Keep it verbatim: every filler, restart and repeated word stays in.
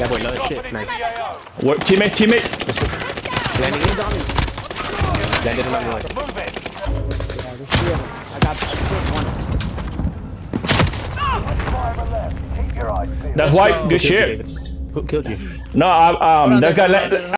That boy low shit. Nice. What, teammate, teammate. Landing in, Donnie. Landed in my way. Yeah, there's three of them. I got, I killed one. That's white. Good shit. Who killed you? No, I, um, that guy.